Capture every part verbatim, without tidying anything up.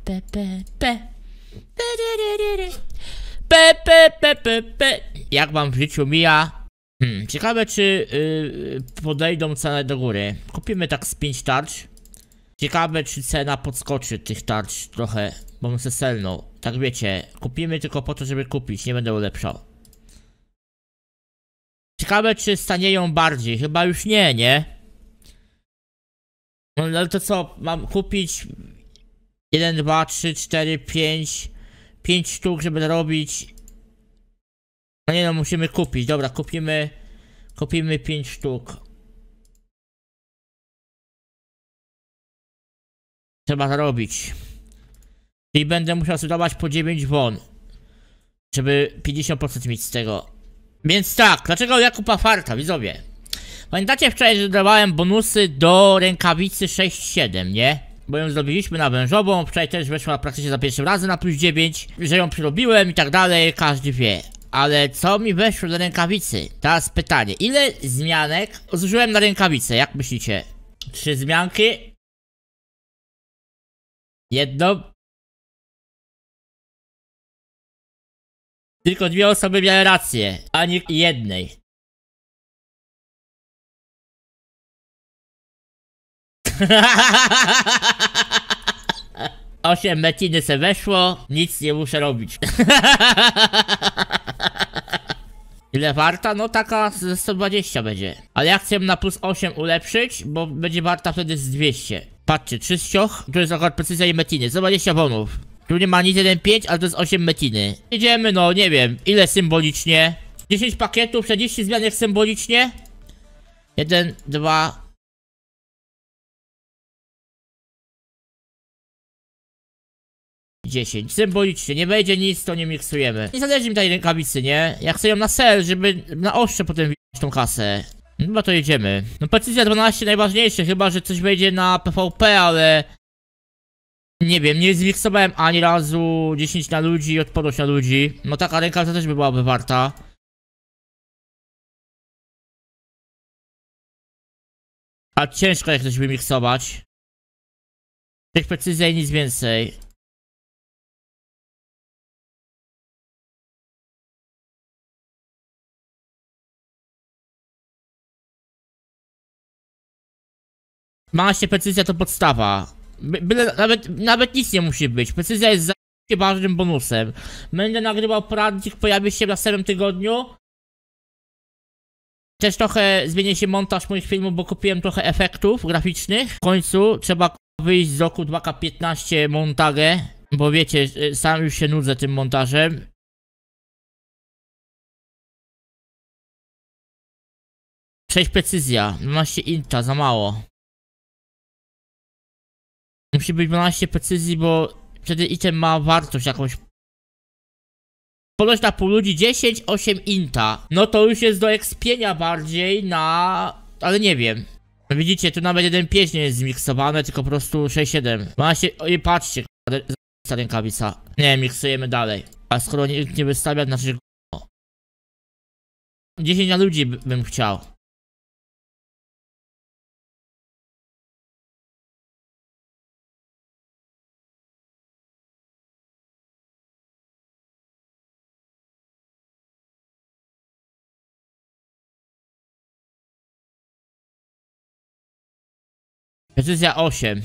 pe, pe, pe. Pe, pe, pe, pe, pe. Jak wam w życiu mija? Hmm, ciekawe czy yy, podejdą ceny do góry. Kupimy tak z pięć tarcz. Ciekawe czy cena podskoczy tych tarcz trochę, bo bym se selnął. Tak wiecie, kupimy tylko po to, żeby kupić, nie będę ulepszał. Ciekawe czy stanieją bardziej, chyba już nie, nie? No ale to co, mam kupić jeden, dwa, trzy, cztery, pięć pięć sztuk, żeby robić. No nie no, musimy kupić, dobra, kupimy Kupimy pięć sztuk. Trzeba zarobić. Czyli będę musiał sprzedawać po dziewięć won, żeby pięćdziesiąt procent mieć z tego. Więc tak, dlaczego ja kupa farta, widzowie? Pamiętacie wczoraj, że dawałem bonusy do rękawicy sześć siedem, nie? Bo ją zrobiliśmy na wężową, wczoraj też weszła praktycznie za pierwszym razem na plus dziewięć, że ją przyrobiłem i tak dalej, każdy wie. Ale co mi weszło do rękawicy? Teraz pytanie, ile zmianek zużyłem na rękawicę, jak myślicie? Trzy zmianki? Jedno? Tylko dwie osoby miały rację, ani jednej. Osiem metiny se weszło, nic nie muszę robić. Ile warta? No taka ze sto dwadzieścia będzie. Ale ja chcę ją na plus osiem ulepszyć, bo będzie warta wtedy z dwieście. Patrzcie, trzyścioch, tu jest akurat precyzja i metiny, sto dwadzieścia bonów. Tu nie ma nic jeden pięć, ale to jest osiem metiny. Idziemy, no nie wiem, ile symbolicznie? dziesięć pakietów, czterdzieści zmianek symbolicznie? jeden, dwa... dziesięć. Symbolicznie, nie wejdzie nic, to nie miksujemy. Nie zależy mi tej rękawicy, nie? Ja chcę ją na sel, żeby na ostrze potem widzieć tą kasę. No chyba to jedziemy. No precyzja dwanaście najważniejsze, chyba że coś wejdzie na P V P, ale... Nie wiem, nie zmiksowałem ani razu dziesięć na ludzi i odporność na ludzi. No taka rękawica też by byłaby warta. A ciężko jak coś wymiksować. Tych precyzja i nic więcej. dwanaście precyzja to podstawa. By, byle, nawet, nawet nic nie musi być. Precyzja jest za ważnym bonusem. Będę nagrywał poradnik, pojawi się w następnym tygodniu. Też trochę zmieni się montaż moich filmów, bo kupiłem trochę efektów graficznych. W końcu trzeba wyjść z roku dwa K piętnaście montażę, bo wiecie, sam już się nudzę tym montażem. sześć precyzja, dwanaście inta, za mało. Musi być dwanaście precyzji, bo wtedy item ma wartość jakąś. Ponoć na pół ludzi dziesięć, osiem inta. No to już jest do ekspienia bardziej na... Ale nie wiem. Widzicie, tu nawet jeden pięć nie jest zmiksowane, tylko po prostu sześć siedem. dwanaście... Oj, patrzcie, ta rękawica. Nie, miksujemy dalej. A skoro nikt nie wystawia, znaczy... dziesięć na ludzi bym chciał. Precyzja osiem.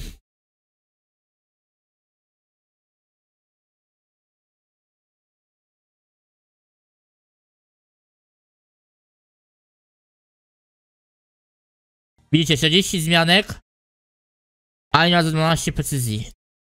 Widzicie, czterdzieści zmianek, a nie ma dwanaście precyzji.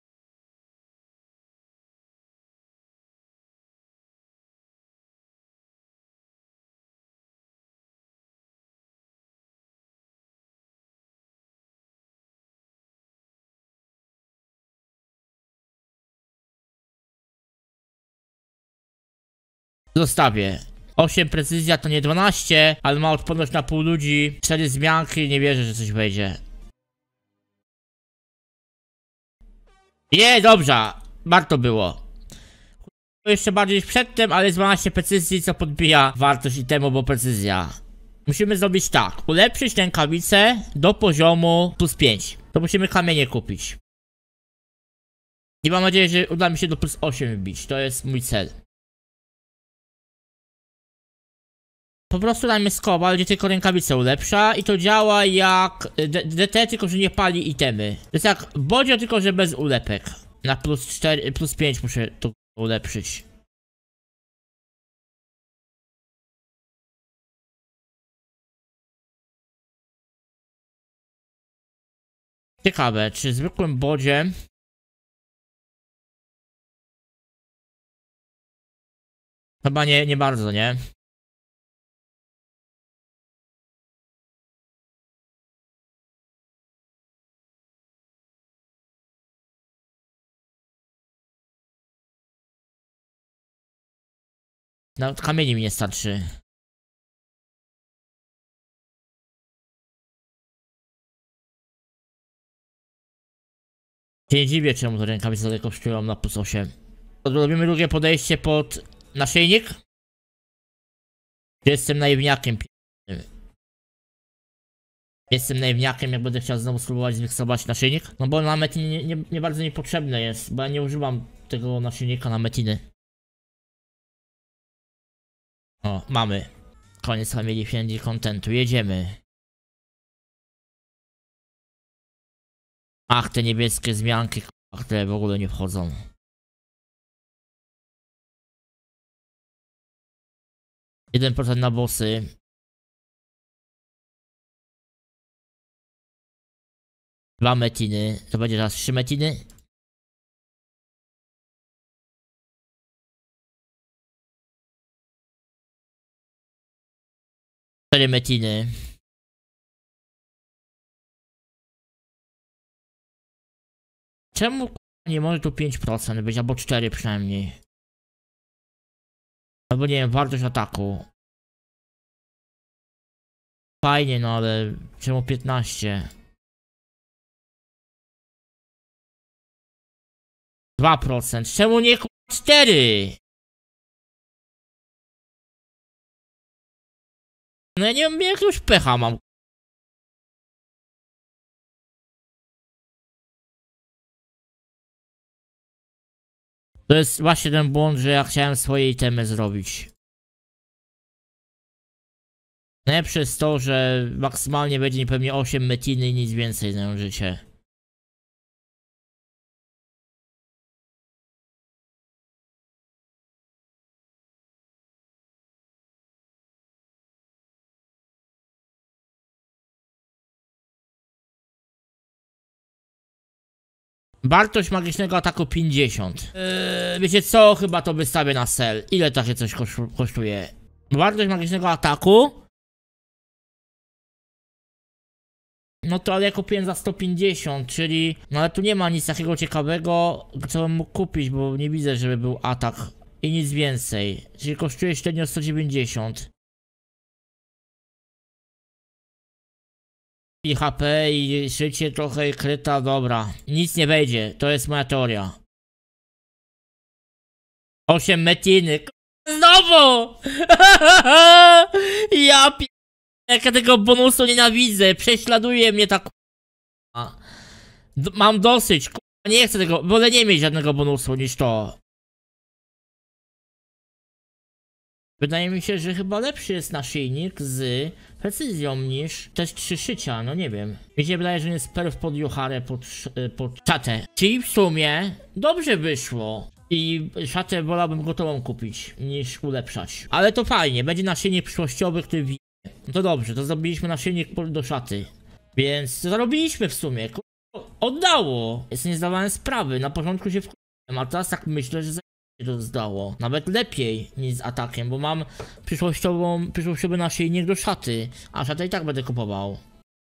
Zostawię. osiem precyzja to nie dwanaście, ale ma odporność na pół ludzi. cztery zmianki, nie wierzę, że coś wejdzie. Nie, dobrze. Warto było. Jeszcze bardziej niż przedtem, ale jest dwanaście precyzji, co podbija wartość itemu, bo precyzja. Musimy zrobić tak. Ulepszyć rękawicę do poziomu plus pięć. To musimy kamienie kupić. I mam nadzieję, że uda mi się do plus osiem wbić. To jest mój cel. Po prostu dajmy skoba, gdzie tylko rękawice ulepsza i to działa jak D T, tylko że nie pali itemy. To jest jak Bodzio, tylko że bez ulepek. Na plus cztery, plus pięć muszę to ulepszyć. Ciekawe, czy zwykłym Bodziem... Chyba nie, nie bardzo, nie? Nawet kamieni mi nie starczy. Się nie dziwię, czemu te rękawice tyle kosztują na plus osiem. Robimy drugie podejście pod naszyjnik? Jestem naiwniakiem. Jestem naiwniakiem, jak będę chciał znowu spróbować zmiksować naszyjnik. No bo na metiny nie, nie, nie bardzo niepotrzebne jest, bo ja nie używam tego naszyjnika na metiny. O, mamy. Koniec Family Friendly Contentu, jedziemy. Ach, te niebieskie zmianki, które w ogóle nie wchodzą. jeden procent na bossy. Dwa metiny. To będzie teraz trzy metiny. Cztery metiny. Czemu nie może tu pięć procent być, albo cztery przynajmniej? Albo nie wiem, wartość ataku. Fajnie, no ale czemu piętnaście? dwa procent. Czemu nie cztery? No ja nie wiem, jakiegoś pecha mam. To jest właśnie ten błąd, że ja chciałem swoje itemy zrobić. Najlepsze jest to, że maksymalnie będzie pewnie osiem metiny i nic więcej na życie. Wartość magicznego ataku pięćdziesiąt. Yy, wiecie co? Chyba to wystawię na sell. Ile takie coś kosztuje? Wartość magicznego ataku? No to ale ja kupiłem za sto pięćdziesiąt, czyli... No ale tu nie ma nic takiego ciekawego, co bym mógł kupić, bo nie widzę, żeby był atak. I nic więcej. Czyli kosztuje średnio sto dziewięćdziesiąt. I H P, i życie trochę, i kryta, dobra. Nic nie wejdzie, to jest moja teoria. osiem metiny. Znowu! Ja pi... Jak ja tego bonusu nienawidzę, prześladuje mnie ta k***a. Mam dosyć, k***a, nie chcę tego, wolę nie mieć żadnego bonusu niż to. Wydaje mi się, że chyba lepszy jest naszyjnik z precyzją niż też trzy szycia, no nie wiem. Mi się wydaje, że jest perf pod Johare, pod, pod czatę. Czyli w sumie dobrze wyszło. I szatę wolałbym gotową kupić niż ulepszać. Ale to fajnie, będzie naszyjnik przyszłościowy, który wi... No to dobrze, to zrobiliśmy naszyjnik do szaty. Więc zarobiliśmy w sumie. Oddało. Jest nie zdawałem sprawy, na początku się wkurzyłem, a teraz tak myślę, że to zdało. Nawet lepiej niż z atakiem, bo mam przyszłościową, przyszłościowy naszyjnik do szaty. A szatę i tak będę kupował.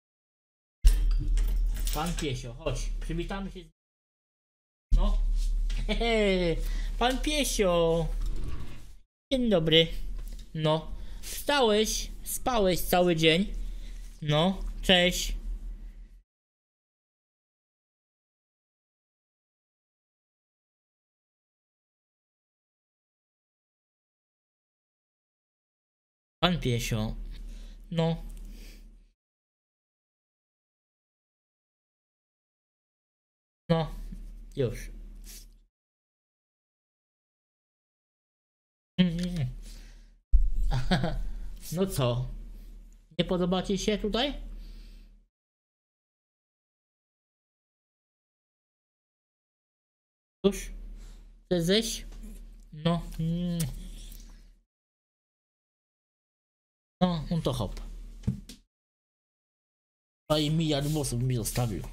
Pan Piesio, chodź, przywitamy się z... No. Hehe, pan Piesio. Dzień dobry. No. Wstałeś, spałeś cały dzień. No, cześć. Pan Piesio. No. No. Już. No co? Nie podoba ci się tutaj? Już? Chcesz zejść? No. No, no to hop. I miliard włosów mi zostawił.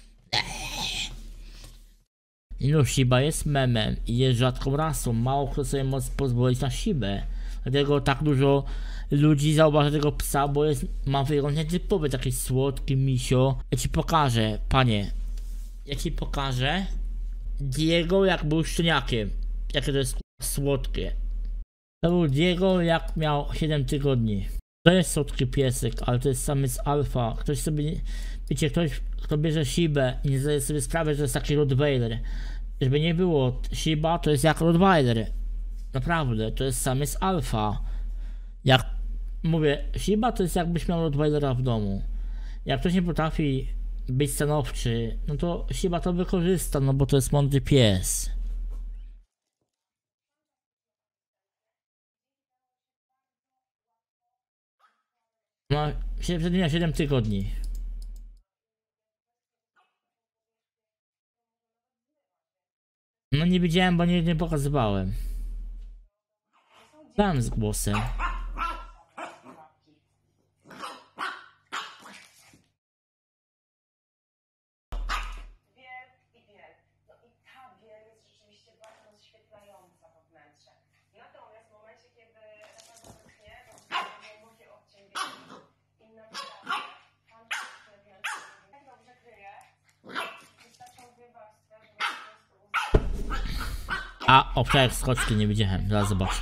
No, Shiba jest memem i jest rzadką rasą. Mało kto sobie może pozwolić na Shibę. Dlatego tak dużo ludzi zauważa tego psa, bo jest, ma wygląd nietypowy, taki słodki misio. Ja ci pokażę, panie. Ja ci pokażę Diego, jak był szczeniakiem. Jakie to jest słodkie. To był Diego, jak miał siedem tygodni. To jest słodki piesek, ale to jest samec alfa. Ktoś sobie, wiecie, ktoś, kto bierze Shibę i nie zdaje sobie sprawy, że to jest taki Rottweiler. Żeby nie było, Shiba to jest jak Rottweiler. Naprawdę, to jest samiec alfa. Jak mówię, Shiba to jest jakbyś miał Rottweilera w domu. Jak ktoś nie potrafi być stanowczy, no to Shiba to wykorzysta, no bo to jest mądry pies. Ma średnio siedem tygodni. No nie widziałem, bo nie, nie pokazywałem. Dałem z głosem. A, obszarek skoczki nie widziałem, zaraz zobaczę.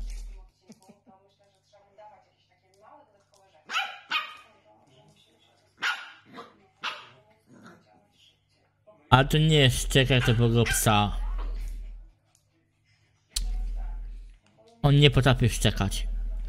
Ale to nie jest szczekaj tego psa. On nie potrafi szczekać.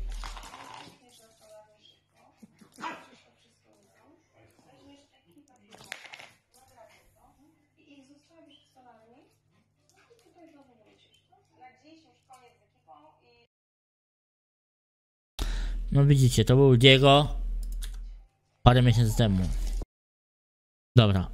No widzicie, to był Diego parę miesięcy temu. Dobra.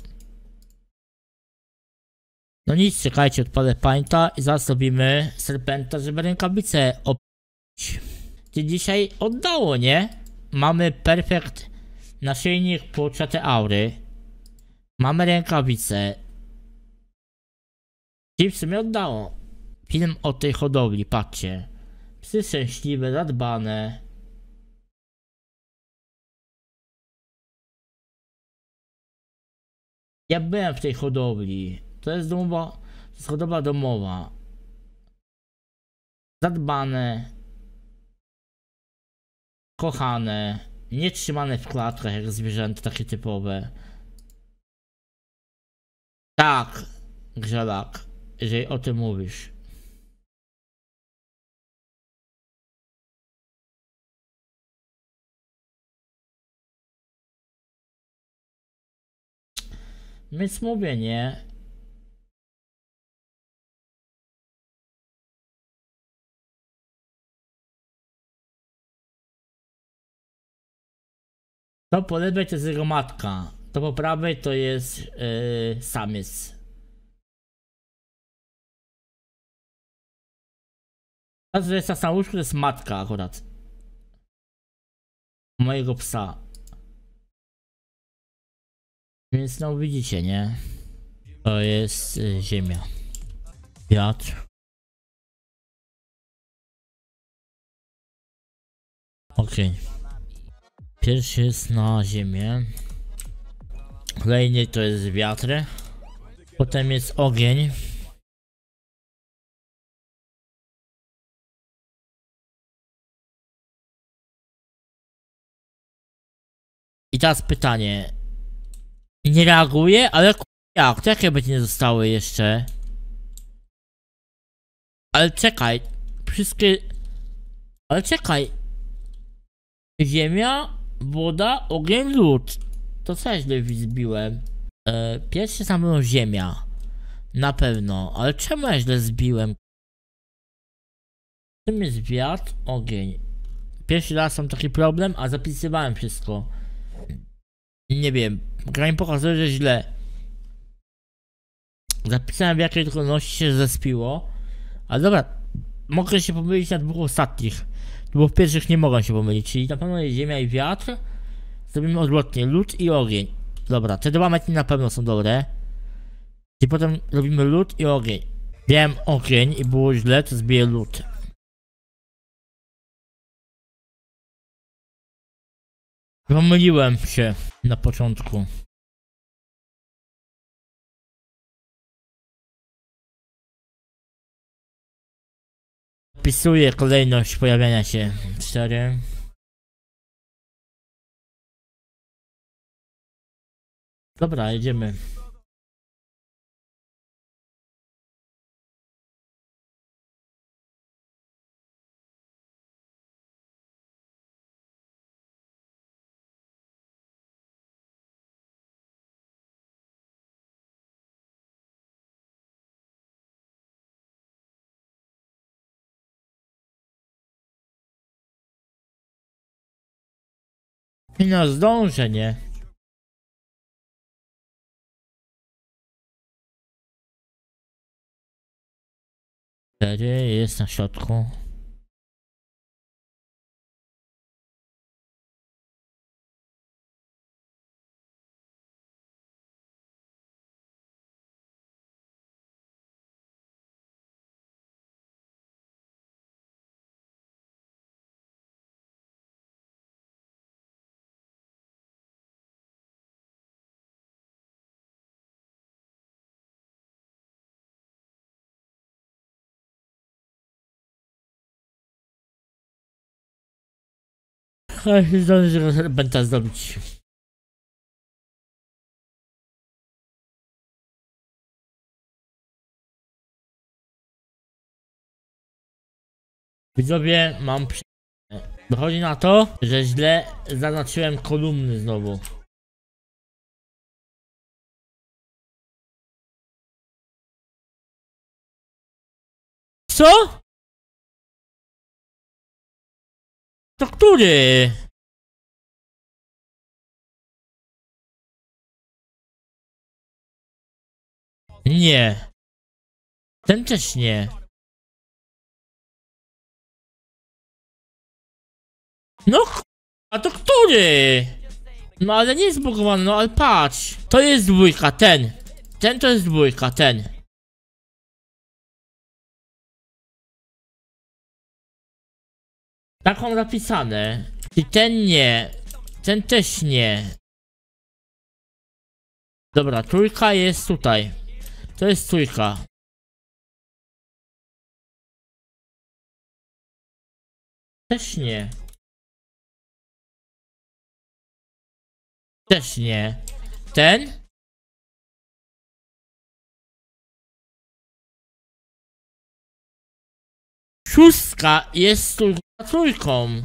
No nic, czekajcie, odpalę pańta i zaraz robimy serpenta, żeby rękawice opić. Ty dzisiaj oddało, nie? Mamy perfekt naszyjnik po czate aury. Mamy rękawice. I w sumie oddało. Film o tej hodowli, patrzcie. Psy szczęśliwe, zadbane. Ja byłem w tej hodowli. To jest domowa, to jest hodowla domowa. Zadbane. Kochane. Nie trzymane w klatkach jak zwierzęta takie typowe. Tak, Grzelak, jeżeli o tym mówisz. Więc mówię, nie? To po lewej to jest jego matka. To po prawej to jest yy, samiec. A to jest na łóżku, to jest matka akurat. Mojego psa. Więc no widzicie, nie? To jest y, ziemia. Wiatr. Okej. Okay. Pierwszy jest na ziemię. Kolejny to jest wiatr. Potem jest ogień. I teraz pytanie. Nie reaguje, ale jak? To jakie będzie nie zostały jeszcze? Ale czekaj. Wszystkie... Ale czekaj. Ziemia, woda, ogień, lód. To co źle zbiłem? E, pierwsze sam było ziemia. Na pewno. Ale czemu ja źle zbiłem? Czym jest wiatr? Ogień. Pierwszy raz mam taki problem, a zapisywałem wszystko. Nie wiem, gra mi pokazuje, że źle. Zapisałem w jakiej kolejności się zespiło. Ale dobra, mogę się pomylić na dwóch ostatnich. Bo w pierwszych nie mogę się pomylić, czyli na pewno jest ziemia i wiatr. Zrobimy odwrotnie, lód i ogień. Dobra, te dwa metki na pewno są dobre. I potem robimy lód i ogień. Wiem ogień i było źle, to zbiję lód. Pomyliłem się na początku. Wpisuję kolejność pojawiania się. cztery. Dobra, jedziemy. No zdążę, nie? cztery jest na środku. Ech, zdążę serpenta zdobyć. Widzowie, mam przy... Wychodzi na to, że źle zaznaczyłem kolumny znowu. Co? To który? Nie. Ten też nie. No a to który? No ale nie jest zbugowany, no ale patrz. To jest dwójka, ten. Ten to jest dwójka, ten. Tak mam napisane. I ten nie. Ten też nie. Dobra, trójka jest tutaj. To jest trójka. Też nie. Też nie. Ten? Szóstka jest trójką. trójką.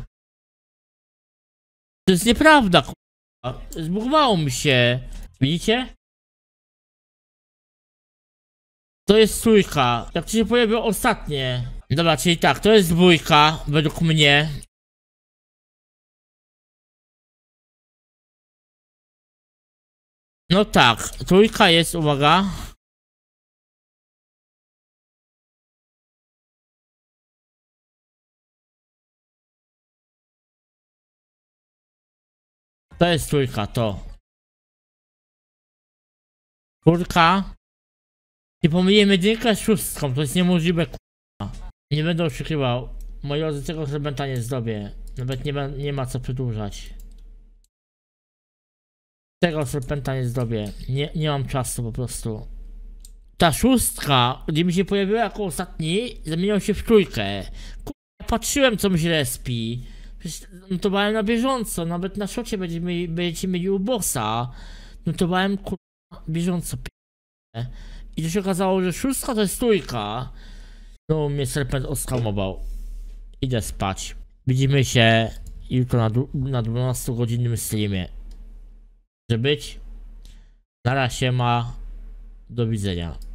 To jest nieprawda, k***a. Zbugowało mi się. Widzicie? To jest trójka. Jak to się pojawiło ostatnie. Dobra, czyli tak, to jest dwójka, według mnie. No tak, trójka jest, uwaga. To jest trójka, to. Czwórka. I pomyliłem jedynkę z szóstką, to jest niemożliwe, k***a. Nie będę oszukiwał. Moi drodzy, tego serpenta nie zrobię. Nawet nie ma, nie ma co przedłużać. Tego serpenta nie zrobię. Nie, nie mam czasu po prostu. Ta szóstka, gdzie mi się pojawiła jako ostatni, zamieniał się w trójkę. K***a, patrzyłem, co mi się respi. Przecież notowałem na bieżąco, nawet na szocie będziecie mieli, będziecie mieli u bossa. Notowałem, k***a, bieżąco, p***e. I to się okazało, że szóstka to jest trójka. No, mnie serpent oskamował. Idę spać. Widzimy się jutro na, na dwunastogodzinnym streamie. Może być. Na razie ma. Do widzenia.